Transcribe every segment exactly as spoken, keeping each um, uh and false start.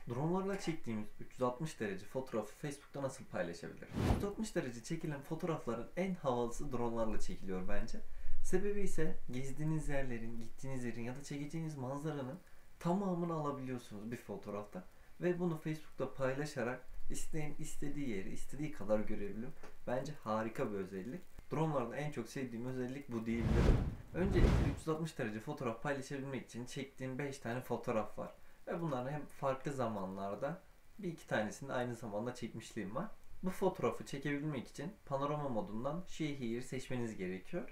Dronlarla çektiğimiz üç yüz altmış derece fotoğrafı Facebook'ta nasıl paylaşabiliriz? üç yüz altmış derece çekilen fotoğrafların en havalısı dronlarla çekiliyor bence. Sebebi ise gezdiğiniz yerlerin, gittiğiniz yerin ya da çekeceğiniz manzaranın tamamını alabiliyorsunuz bir fotoğrafta. Ve bunu Facebook'ta paylaşarak isteyen istediği yeri, istediği kadar görebiliyor. Bence harika bir özellik. Dronlarda en çok sevdiğim özellik bu diyebilirim. Öncelikle üç yüz altmış derece fotoğraf paylaşabilmek için çektiğim beş tane fotoğraf var. Ve bunların hem farklı zamanlarda bir iki tanesini aynı zamanda çekmişliğim var. Bu fotoğrafı çekebilmek için panorama modundan şehir seçmeniz gerekiyor.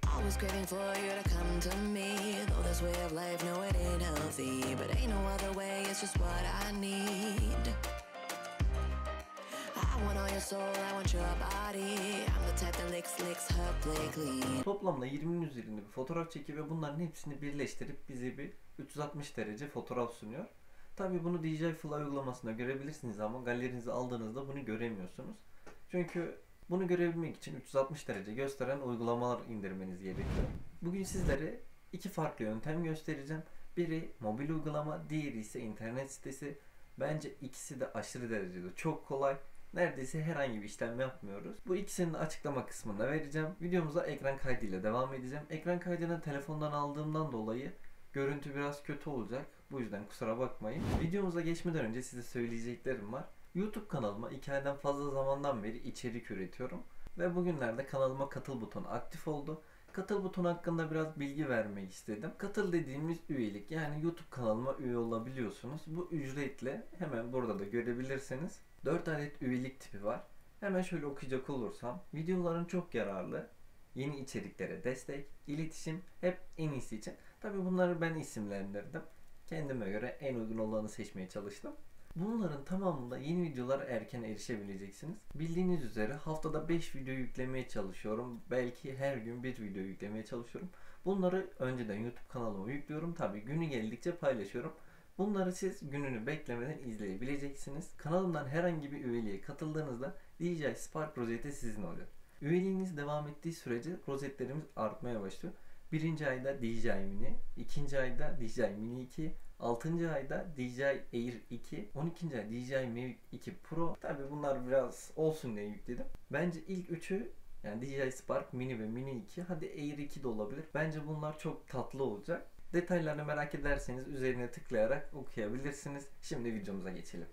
Toplamda yirminin üzerinde bir fotoğraf çekiyor ve bunların hepsini birleştirip bize bir üç yüz altmış derece fotoğraf sunuyor. Tabii bunu D J I Fly uygulamasında görebilirsiniz ama galerinize aldığınızda bunu göremiyorsunuz. Çünkü bunu görebilmek için üç yüz altmış derece gösteren uygulamalar indirmeniz gerekiyor. Bugün sizlere iki farklı yöntem göstereceğim. Biri mobil uygulama, diğeri ise internet sitesi. Bence ikisi de aşırı derecede çok kolay. Neredeyse herhangi bir işlem yapmıyoruz. Bu ikisini de açıklama kısmında vereceğim. Videomuza ekran kaydıyla devam edeceğim. Ekran kaydını telefondan aldığımdan dolayı görüntü biraz kötü olacak. Bu yüzden kusura bakmayın. Videomuza geçmeden önce size söyleyeceklerim var. YouTube kanalıma iki aydan fazla zamandan beri içerik üretiyorum. Ve bugünlerde kanalıma katıl butonu aktif oldu. Katıl butonu hakkında biraz bilgi vermek istedim. Katıl dediğimiz üyelik, yani YouTube kanalıma üye olabiliyorsunuz. Bu ücretli, hemen burada da görebilirsiniz. dört adet üyelik tipi var. Hemen şöyle okuyacak olursam, videoların çok yararlı, yeni içeriklere destek, iletişim hep en iyisi için. Tabi bunları ben isimlendirdim. Kendime göre en uygun olanı seçmeye çalıştım. Bunların tamamında yeni videolara erken erişebileceksiniz. Bildiğiniz üzere haftada beş video yüklemeye çalışıyorum. Belki her gün bir video yüklemeye çalışıyorum. Bunları önceden YouTube kanalıma yüklüyorum. Tabi günü geldikçe paylaşıyorum. Bunları siz gününü beklemeden izleyebileceksiniz. Kanalımdan herhangi bir üyeliğe katıldığınızda D J I Spark rozeti sizin oluyor. Üyeliğiniz devam ettiği sürece rozetlerimiz artmaya başlıyor. Birinci ayda D J I Mini, ikinci ayda D J I Mini iki, altıncı ayda D J I Air iki, on ikinci ay D J I Mavic iki Pro. Tabi bunlar biraz olsun diye yükledim. Bence ilk üçü, yani D J I Spark Mini ve Mini iki, hadi Air iki de olabilir. Bence bunlar çok tatlı olacak. Detaylarını merak ederseniz üzerine tıklayarak okuyabilirsiniz. Şimdi videomuza geçelim.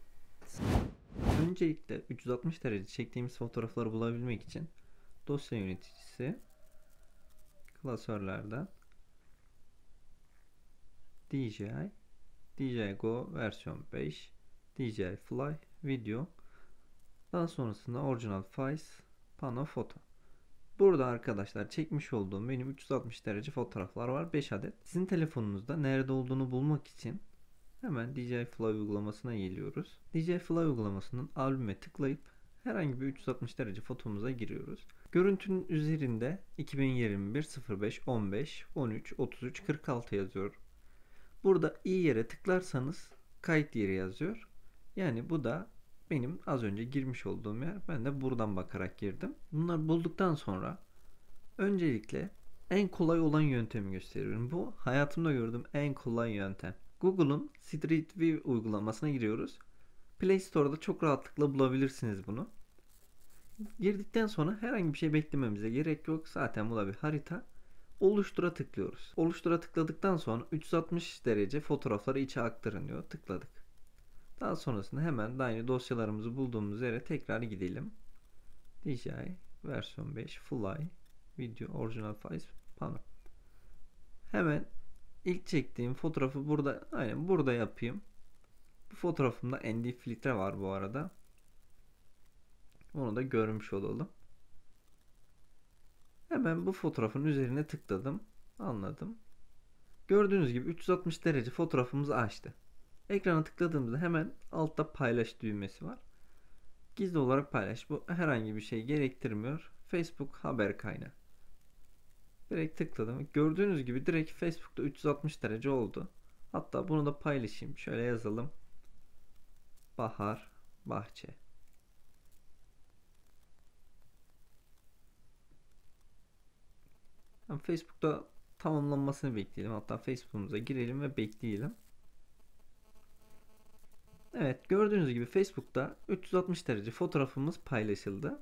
Öncelikle üç yüz altmış derece çektiğimiz fotoğrafları bulabilmek için dosya yöneticisi, klasörlerden D J I, D J I Go versiyon beş, D J I Fly, video, daha sonrasında Original Files, Pano Foto. Burada arkadaşlar çekmiş olduğum benim üç yüz altmış derece fotoğraflar var, beş adet. Sizin telefonunuzda nerede olduğunu bulmak için hemen D J I Fly uygulamasına geliyoruz. D J I Fly uygulamasının albüme tıklayıp herhangi bir üç yüz altmış derece fotomuza giriyoruz. Görüntünün üzerinde iki bin yirmi bir sıfır beş on beş on üç otuz üç kırk altı yazıyor. Burada i yere tıklarsanız kayıt yeri yazıyor. Yani bu da benim az önce girmiş olduğum yer. Ben de buradan bakarak girdim. Bunları bulduktan sonra öncelikle en kolay olan yöntemi gösteriyorum. Bu hayatımda gördüğüm en kolay yöntem. Google'un Street View uygulamasına giriyoruz. Play Store'da çok rahatlıkla bulabilirsiniz bunu. Girdikten sonra herhangi bir şey beklememize gerek yok. Zaten bu da bir harita. Oluştura tıklıyoruz. Oluştura tıkladıktan sonra üç yüz altmış derece fotoğrafları içe aktarın diyor. Tıkladık. Daha sonrasında hemen de aynı dosyalarımızı bulduğumuz yere tekrar gidelim. D J I versiyon beş, Fly, Video, Original Files, Pano. Hemen ilk çektiğim fotoğrafı burada, aynen burada yapayım. Bu fotoğrafımda N D filtre var bu arada. Onu da görmüş olalım. Hemen bu fotoğrafın üzerine tıkladım. Anladım. Gördüğünüz gibi üç yüz altmış derece fotoğrafımızı açtı. Ekrana tıkladığımızda hemen altta paylaş düğmesi var. Gizli olarak paylaş. Bu herhangi bir şey gerektirmiyor. Facebook haber kaynağı. Direkt tıkladım. Gördüğünüz gibi direkt Facebook'ta üç yüz altmış derece oldu. Hatta bunu da paylaşayım. Şöyle yazalım. Bahar Bahçe. Yani Facebook'ta tamamlanmasını bekleyelim. Hatta Facebook'umuza girelim ve bekleyelim. Evet, gördüğünüz gibi Facebook'ta üç yüz altmış derece fotoğrafımız paylaşıldı.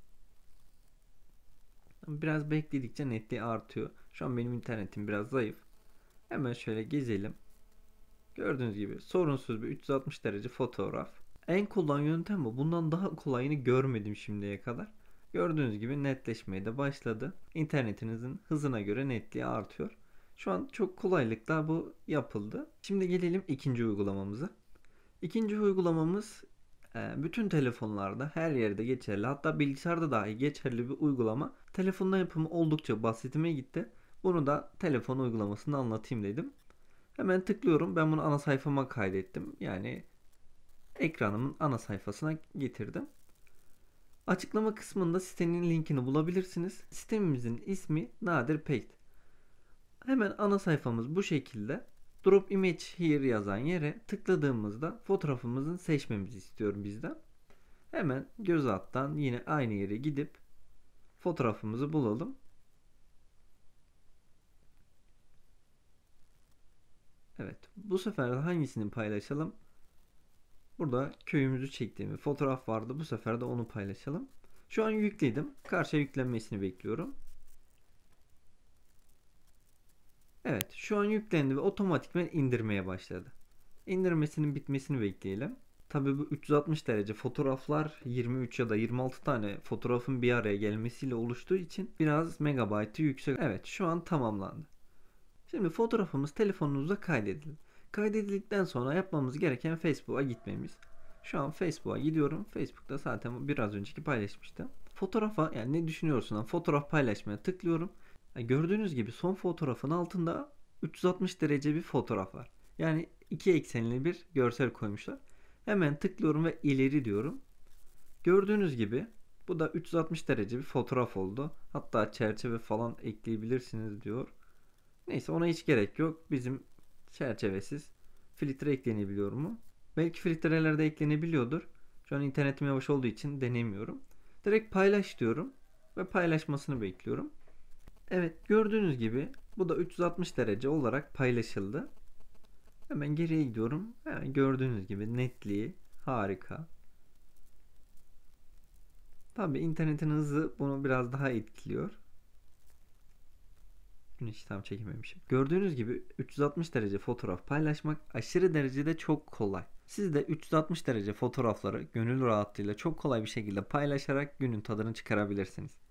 Biraz bekledikçe netliği artıyor. Şu an benim internetim biraz zayıf. Hemen şöyle gezelim. Gördüğünüz gibi sorunsuz bir üç yüz altmış derece fotoğraf. En kolay yöntem bu. Bundan daha kolayını görmedim şimdiye kadar. Gördüğünüz gibi netleşmeye de başladı. İnternetinizin hızına göre netliği artıyor. Şu an çok kolaylıkla bu yapıldı. Şimdi gelelim ikinci uygulamamıza. İkinci uygulamamız e, bütün telefonlarda her yerde geçerli, hatta bilgisayarda dahi geçerli bir uygulama. Telefonda yapımı oldukça basitime gitti. Bunu da telefon uygulamasını anlatayım dedim. Hemen tıklıyorum. Ben bunu ana sayfama kaydettim. Yani ekranımın ana sayfasına getirdim. Açıklama kısmında sitenin linkini bulabilirsiniz. Sitemizin ismi Nadir Paint. Hemen ana sayfamız bu şekilde. Drop image here yazan yere tıkladığımızda fotoğrafımızın seçmemizi istiyorum bizden. Hemen göz alttan yine aynı yere gidip fotoğrafımızı bulalım. Evet, bu sefer de hangisini paylaşalım? Burada köyümüzü çektiğim bir fotoğraf vardı. Bu sefer de onu paylaşalım. Şu an yükledim. Karşıya yüklenmesini bekliyorum. Evet, şu an yüklendi ve otomatikman indirmeye başladı. İndirmesinin bitmesini bekleyelim. Tabii bu üç yüz altmış derece fotoğraflar yirmi üç ya da yirmi altı tane fotoğrafın bir araya gelmesiyle oluştuğu için biraz megabaytı yüksek. Evet, şu an tamamlandı. Şimdi fotoğrafımız telefonunuzda kaydedildi. Kaydedildikten sonra yapmamız gereken Facebook'a gitmemiz. Şu an Facebook'a gidiyorum. Facebook'ta zaten biraz önceki paylaşmıştım. Fotoğrafa, yani ne düşünüyorsun? Fotoğraf paylaşmaya tıklıyorum. Yani gördüğünüz gibi son fotoğrafın altında üç yüz altmış derece bir fotoğraf var. Yani iki eksenli bir görsel koymuşlar. Hemen tıklıyorum ve ileri diyorum. Gördüğünüz gibi bu da üç yüz altmış derece bir fotoğraf oldu. Hatta çerçeve falan ekleyebilirsiniz diyor. Neyse, ona hiç gerek yok. Bizim çerçevesiz filtre eklenebiliyor mu? Belki filtreler de eklenebiliyordur. Şu an internetim yavaş olduğu için denemiyorum. Direkt paylaş diyorum ve paylaşmasını bekliyorum. Evet, gördüğünüz gibi bu da üç yüz altmış derece olarak paylaşıldı. Hemen geriye gidiyorum. Yani gördüğünüz gibi netliği harika. Tabii internetin hızı bunu biraz daha etkiliyor. Güneşi tam çekememişim. Gördüğünüz gibi üç yüz altmış derece fotoğraf paylaşmak aşırı derecede çok kolay. Siz de üç yüz altmış derece fotoğrafları gönül rahatlığıyla çok kolay bir şekilde paylaşarak günün tadını çıkarabilirsiniz.